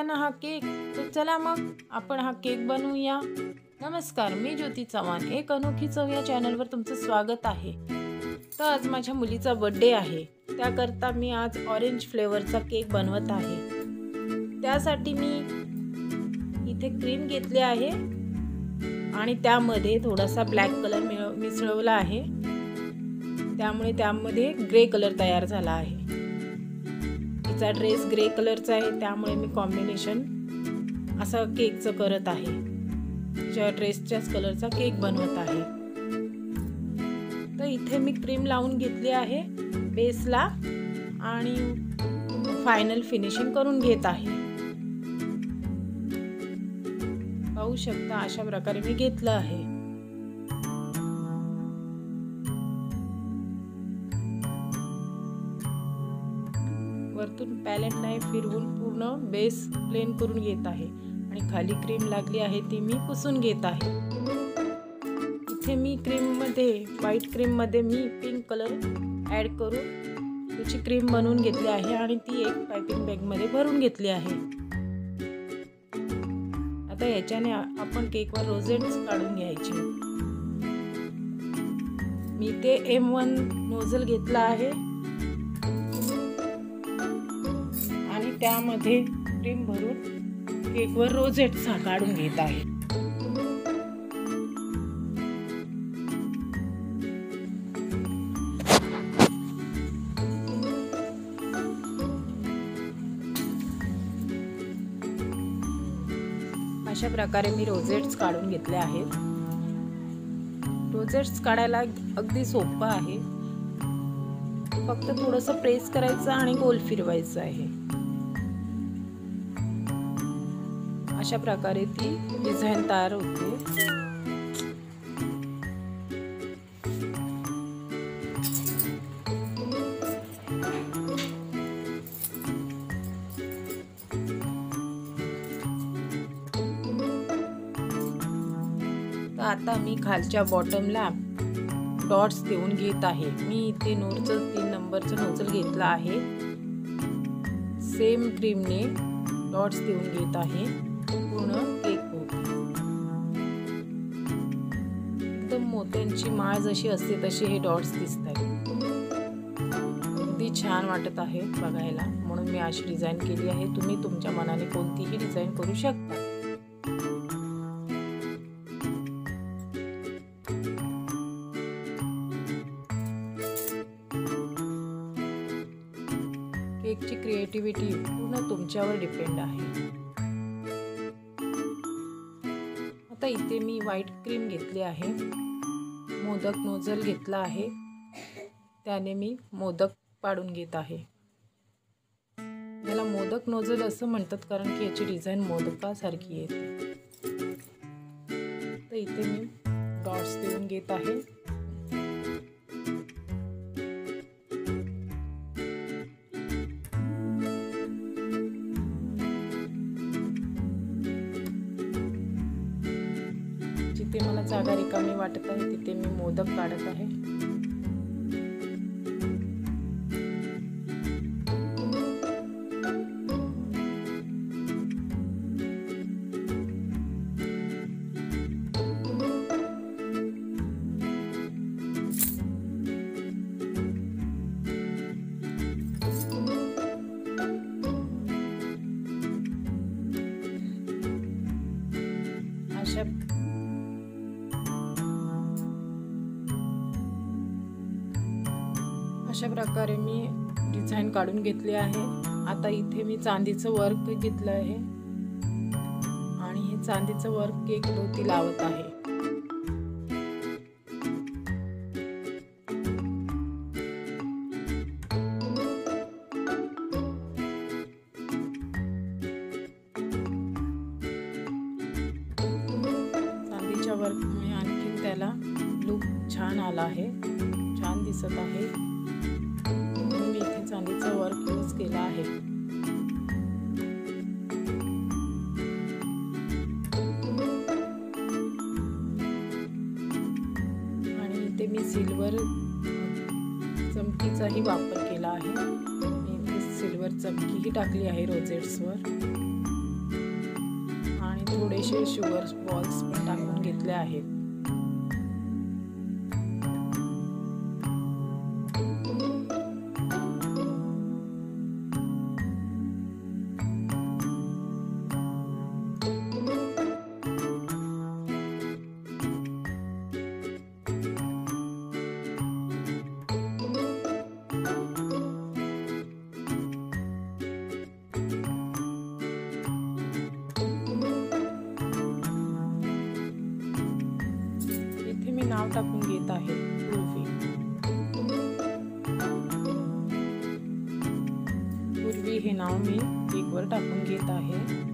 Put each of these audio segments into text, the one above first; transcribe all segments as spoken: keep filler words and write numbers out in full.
ना हा केक, तर चला मग आपण हा केक बनवूया। नमस्कार, मी ज्योती चव्हाण, एक अनोखी चव या चॅनलवर तुमचं स्वागत आहे। तर आज माझ्या मुलीचा बर्थडे आहे, त्याकरता मी आज ऑरेंज फ्लेवरचा केक बनवत आहे। त्यासाठी मी इथे क्रीम घेतली आहे आणि त्यामध्ये थोडासा ब्लॅक कलर मिसळवला आहे, त्यामुळे त्यामध्ये ग्रे कलर तयार झाला आहे। तिचा ड्रेस ग्रे कलरचा आहे, त्यामुळे मी कॉम्बिनेशन असा केकचं करत आहे। तिच्या ड्रेसच्याच कलरचा केक बनवत आहे। तर इथे मी क्रीम लावून घेतली आहे बेसला आणि फायनल फिनिशिंग करून घेत आहे। पाहू शकता अशा प्रकारे मी घेतलं आहे। वरतून पॅलेट नाईफ फिरवून पूर्ण बेस प्लेन करून घेत आहे आणि खाली क्रीम लागली आहे ती मी पुसून घेत आहे। इथे मी क्रीम मध्ये व्हाईट क्रीम मध्ये मी पिंक कलर ऍड करून त्याची क्रीम बनवून घेतली आहे आणि ती एक पायपिंग बॅग मध्ये भरून घेतली आहे। आता याच्याने आपण केकवर रोझेट्स काढून घ्यायचे। मी ते एम वन नोझल घेतला आहे आणि त्यामध्ये क्रीम भरून केकवर रोझेट्स काढून घेत आहे। अशा प्रकारे मी रोझेट्स काढून घेतले आहेत। रोझेट्स काढायला अगदी सोपं आहे, फक्त थोडंसं प्रेस करायचं आणि गोल फिरवायचं आहे। अशा प्रकारे ती डिझाइन तयार होते। तर आता मी खालच्या बॉटमला डॉट्स देऊन घेत आहे। मी इथे नोरचं तीन नंबरचं नोझल घेतला आहे, सेम क्रीमने डॉट्स देऊन घेत आहे पूर्ण केक भोवती। एकदम मोत्यांची माळ जशी असते तशी हे डॉट्स दिसत आहेत। अगदी छान वाटत आहे बघायला, म्हणून मी अशी डिझाइन केली आहे। तुम्ही तुमच्या मनाने कोणतीही डिझाइन करू शकता। केकची क्रिएटिव्हिटी पूर्ण तुमच्यावर डिपेंड आहे। आता इथे मी व्हाईट क्रीम घेतली आहे, मोदक नोझल घेतला आहे, त्याने मी मोदक पाडून घेत आहे। याला मोदक नोझल असं म्हणतात कारण की याची डिझाइन मोदकासारखी येते। तर इथे मी डॉट्स देऊन घेत आहे। जिथे मला जागा रिकामी वाटत आहे तिथे मी मोदक काढत आहे। अशा अशा प्रकारे मी डिझाइन काढून घेतली आहे। आता इथे मी चांदीचं वर्क घेतलं आहे आणि हे चांदीचं वर्क केक भोवती लावत आहे। चांदीच्या वर्कमुळे आणखी त्याला लुक छान आला आहे, छान दिसत आहे। मी इथे चांदीचा वर्क यूज केला आहे। आणि इथे मी सिल्वर चमकीचाही वापर केला आहे। मी इथे सिल्वर चमकीही टाकली आहे रोझेट्सवर। थोडेसे शुगर बॉल्स पण टाकून घेतले आहेत. मी नाव टाकून घेत आहे पूर्वी. पूर्वी हे नाव मी केकवर टाकून घेत आहे.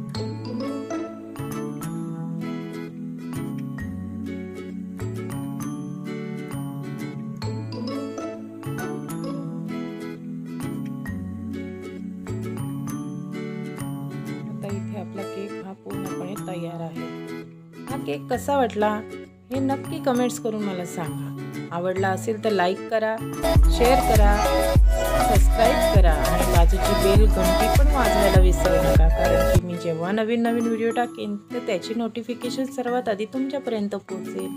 आता इथे आपला केक हा पूर्णपणे तयार आहे. हा केक कसा वाटला हे नक्की कमेंट्स करून मला सांगा. आवडला असेल तर लाईक करा, शेअर करा, सबस्क्राईब करा आणि बाजूची बेल घंटी पण वाजवायला विसरू नका, कारण की मी जेव्हा नवीन नवीन व्हिडिओ टाकेन तर त्याची नोटिफिकेशन सर्वात आधी तुमच्यापर्यंत पोहोचेल.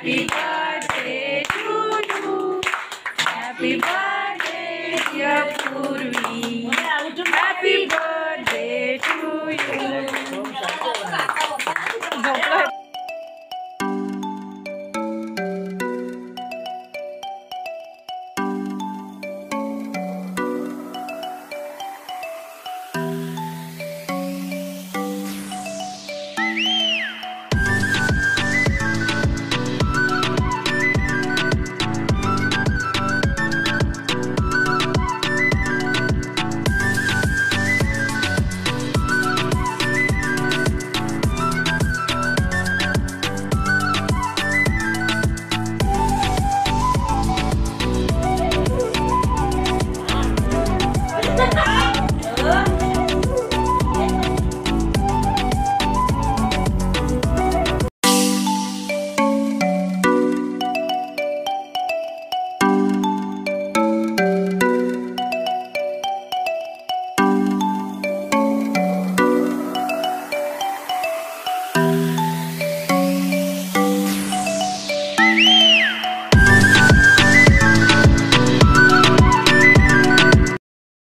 हॅपी